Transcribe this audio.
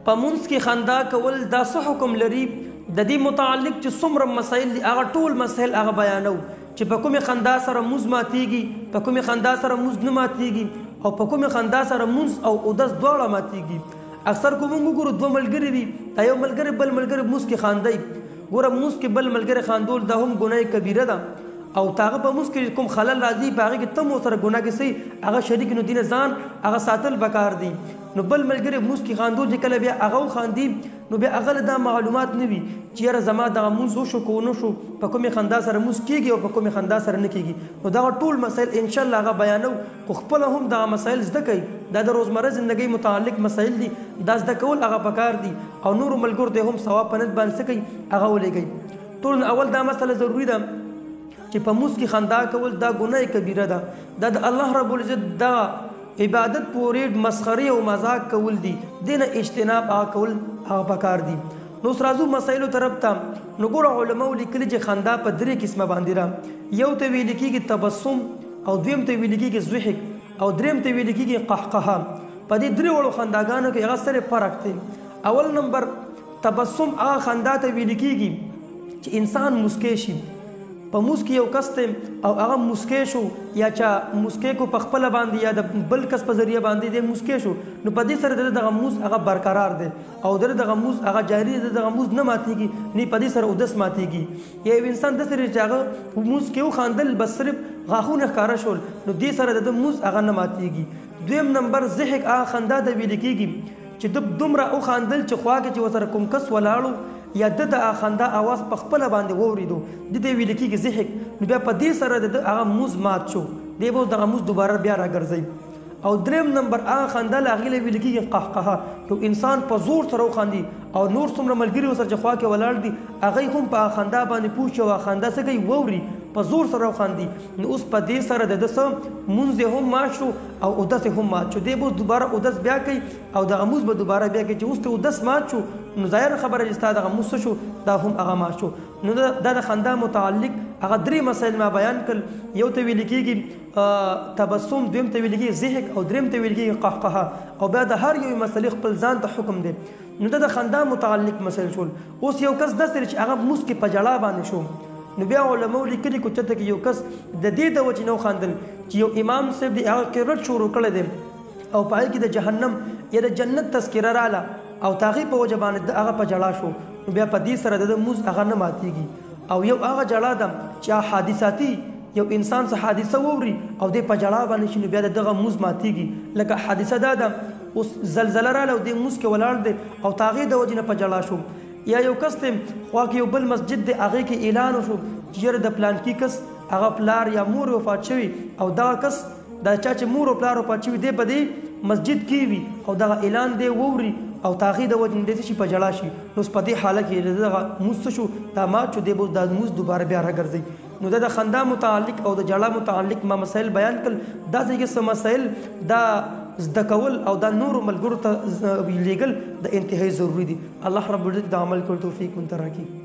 په منځ کې خندا کول دا څه حکم لري؟ د دې متعلق چې څومره مسایل دي هغه ټول مسایل هغه بیانو چې په کومې خندا سره مونځ ماتیږي، په کومې خندا سره مونځ نه ماتیږي، او په کومې خندا سره مونځ او اودس دواړه ماتیږي. اکثر کوم موږ ګورو دوه ملګري وي، دا یو ملګری بل ملګری مونځ کې خاندي. ګوره مونځ کې بل ملګری خاندول دا هم ګناه کبیره ده، او تاغه په مونږ کې کوم خلل راځي په هغه کې تم سره ګناه کې سي هغه شریک نو دین ځان هغه ساتل بکار دي. نو بل ملګری مونږ کې خاندول چې کله بیا هغه خاندي نو بیا هغه دا معلومات نه وي چې یاره زما دغه مونځ وشو کو نه شو، په کومې خندا سره مونځ کېږي او په کومې خندا سره نه کېږي. نو دغه ټول مسایل انشاءالله هغه بیانو، خو خپله هم دغه مسایل زده کوي. دا د روزمره زندګۍ متعلق مسایل دي، دا زده کول هغه پکار دي، او نورو ملګرو ته هم ثواب په نیت باندې څه کوي هغه ولېږئ. ټول اول دا مسله ضروري ده چې په مونځ کې خندا کول دا ګناه کبیره ده، دا د الله رب العزت دا عبادت پورې مسخري او مذاق کول دي، دینه اجتناب هغه کول هغه پکار دي. نو راځو مسایلو طرف ته. نو ګوره علماء لیکلي چې خندا په درې قسمه باندې ده. یو ته ویل کېږي تبسم، او دویم ته ویل کېږي ضحک، او دریم ته ویل کېږي قهقهه. په دې درې وړو خنداګانو کې هغه سره فرق دی. اول نمبر تبسم هغه خندا ته ویل کېږي چې انسان مسکی شي. په موسکی یو کس ته او هغه مسکی شو، یا چا مسکی کو په خپله باندې یا د بل کس په ذریعه باندې دی مسکی شو، نو په دې سره دغه مونځ هغه برقرار دی او دغه مونځ هغه جاري دی، دغه مونځ نه ماتېږي، نه په دې سره اودس ماتېږي. یا یو انسان داسې دی چې هغه مونځ کې وخاندل بس صرف غاښونه ښکاره شول، نو دې سره د مونځ هغه نه ماتېږي. دویم نمبر ضحک هغه خندا ته ویل کېږي چې د دومره وخاندل چې خوا کې چې ورسره کوم کس ولاړو یا د خندا اواز په خپله باندې واورېدو، د دې ویل کېږي ضحک. نو بیا په دې سره د هغه مونځ مات شو، دی به اوس دغه مونځ دوباره بیا راګرځوي. او دریم نمبر هغه خندا له هغې له ویل کېږي قهقهه، یو انسان په زور سره وخاندي او نور څومره ملګري ورسره چې خوا کې ولاړ دي هغوی هم په خندا باندې پوه شي او خندا څه کوي واوري، په زور سره وخاندي. نو اوس په دې سره د ده څه مونځ هم مات شو او اودس هم مات شو، دی به اوس دوباره اودس بیا کوي او دغه مونځ به دوباره بیا کوي. چې اوس ته اودس مات شو نو ظاهره خبره چې ستا دغه مونځ شو دا هم هغه مات شو. نو دا د خندا متعلق هغه درې مسایل ما بیان کړل. یو ته ویل کېږي تبسم، دویم ته ویل کېږي ضحک، او دریم ته ویل کېږي قهقهه. او بیا د هر یو مسلې خپل ځان ته حکم دی. نو دا د خندا متعلق مسایل شول. اوس یو کس داسې چې هغه مونځ کې په ژړا باندې شو، نو بیا علماء لیکلي کو چېرته کې یو کس د دې د وجې نه وخاندل چې یو امام صاحب دی هغه قرت شروع کړی دی او په هغې کې د جهنم یا د جنت تذکره راله او د هغې په وجه باندې هغه په ژړا شو، نو بیا په دې سره د مونځ هغه نه ماتېږي. او یو هغه ژړا ده چې حادثاتي یو انسان څه حادثه واوري او دی په ژړا باندې شي، نو بیا د دغه مونځ ماتېږي. لکه حادثه دا ده اوس زلزله راله او دی مونځ کې ولاړ دی او د هغې د وجې نه په ژړا شو. یا یو کس ته خوا کې یو بل مسجد دی هغې کې اعلان وشو چې یاره د پلانکي کس هغه پلار یا مور وفات شوي او دغه کس دا چا چې مور او پلار وفات شوي دی په دې مسجد کې وي او دغه اعلان دی واوري او د هغې د وجې نه دی څه شي په ژړا شي، نو اوس په دې حالت کې دغه مونځ څه شو دا مات شو، دی به اوس دا مونځ دوباره بیا راګرځوي. نو دا د خندا متعلق او د ژړا متعلق ما مسایل بیان کړل. دا ځای کې څه مسایل دا زده کول او دا نورو ملګرو ته لیږل د انتهایی ضروري دي. الله رب العزت د عمل کولو توفیق مونږ ته راکړي.